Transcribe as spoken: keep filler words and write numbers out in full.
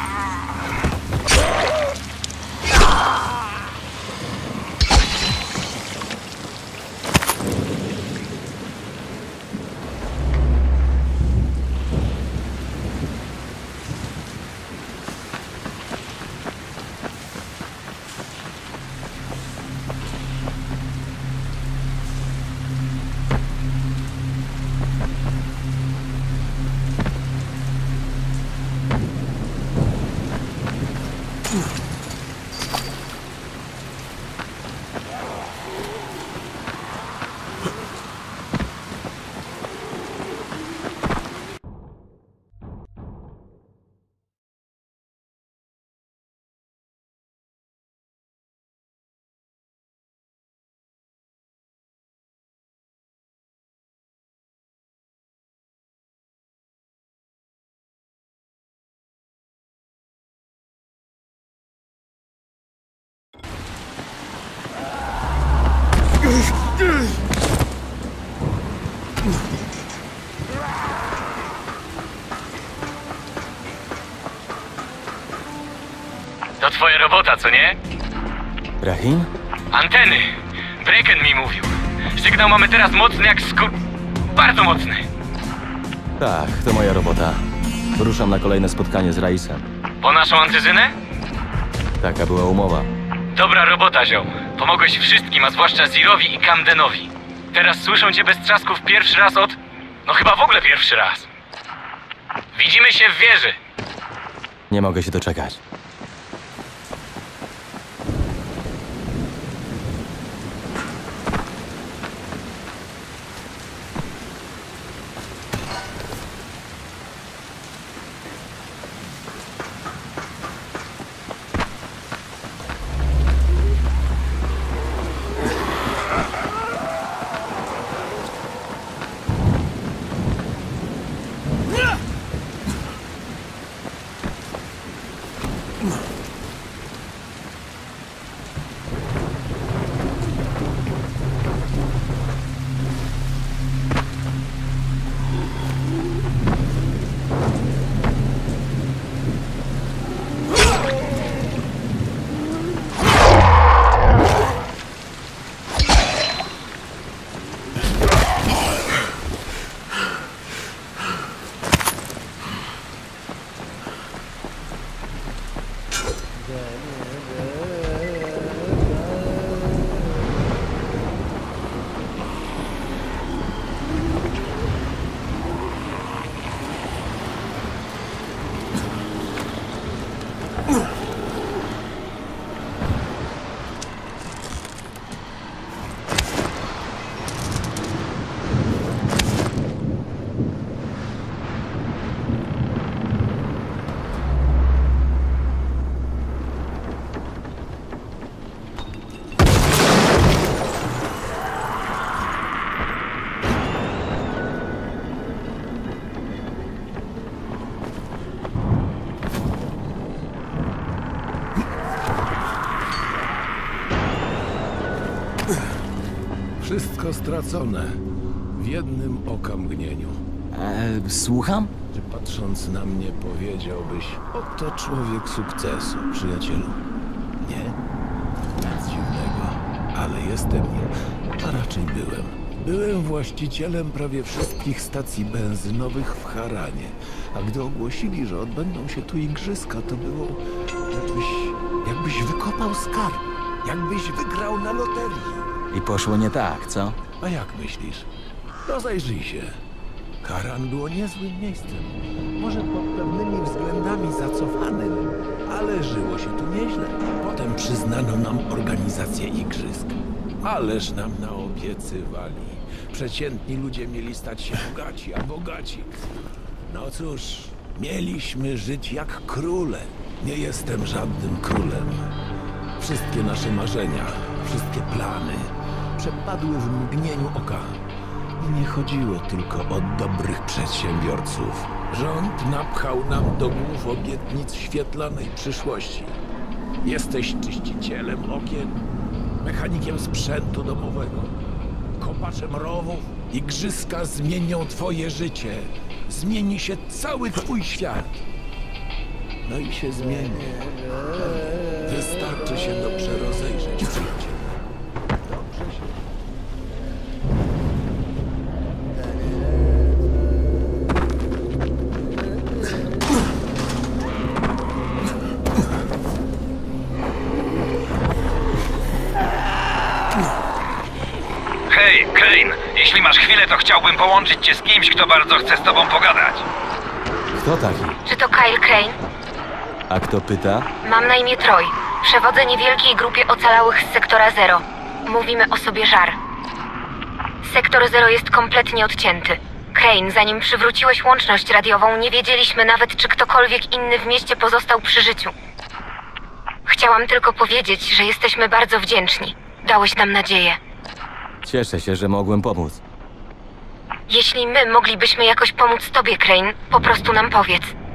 To twoja robota, co nie? Rahim? Anteny! Bracken mi mówił. Sygnał mamy teraz mocny jak skór... Bardzo mocny. Tak, to moja robota. Ruszam na kolejne spotkanie z Raisem. Po naszą antyzynę? Taka była umowa. Dobra robota, ziom. Pomogłeś wszystkim, a zwłaszcza Zirowi i Camdenowi. Teraz słyszą cię bez trzasków pierwszy raz od... No chyba w ogóle pierwszy raz. Widzimy się w wieży. Nie mogę się doczekać. Wszystko stracone w jednym okamgnieniu. Eee, słucham? Czy patrząc na mnie powiedziałbyś, oto człowiek sukcesu, przyjacielu? Nie? Nic dziwnego, ale jestem nim, a raczej byłem. Byłem właścicielem prawie wszystkich stacji benzynowych w Haranie, a gdy ogłosili, że odbędą się tu igrzyska, to było jakbyś, jakbyś wykopał skarb, jakbyś wygrał na loterii. I poszło nie tak, co? A jak myślisz? Rozejrzyj się. Haran było niezłym miejscem. Może pod pewnymi względami zacofanym, ale żyło się tu nieźle. Potem przyznano nam organizację igrzysk. Ależ nam naobiecywali. Przeciętni ludzie mieli stać się bogaci, a bogaci... No cóż, mieliśmy żyć jak króle. Nie jestem żadnym królem. Wszystkie nasze marzenia, wszystkie plany przepadły w mgnieniu oka. I nie chodziło tylko o dobrych przedsiębiorców. Rząd napchał nam do głów obietnic świetlanej przyszłości. Jesteś czyścicielem okien, mechanikiem sprzętu domowego, kopaczem rowów. Igrzyska zmienią twoje życie. Zmieni się cały twój świat. no i się zmieni. Wystarczy się dobrze rozejrzeć, przyjacielu. Dobrze się... Hej, Crane, jeśli masz chwilę, to chciałbym połączyć cię z kimś, kto bardzo chce z tobą pogadać. Kto taki? Czy to Kyle Crane? A kto pyta? Mam na imię Troy. Przewodzę niewielkiej grupie ocalałych z Sektora Zero. Mówimy o sobie żar. Sektor Zero jest kompletnie odcięty. Crane, zanim przywróciłeś łączność radiową, nie wiedzieliśmy nawet, czy ktokolwiek inny w mieście pozostał przy życiu. Chciałam tylko powiedzieć, że jesteśmy bardzo wdzięczni. Dałeś nam nadzieję. Cieszę się, że mogłem pomóc. Jeśli my moglibyśmy jakoś pomóc tobie, Crane, po prostu nam powiedz.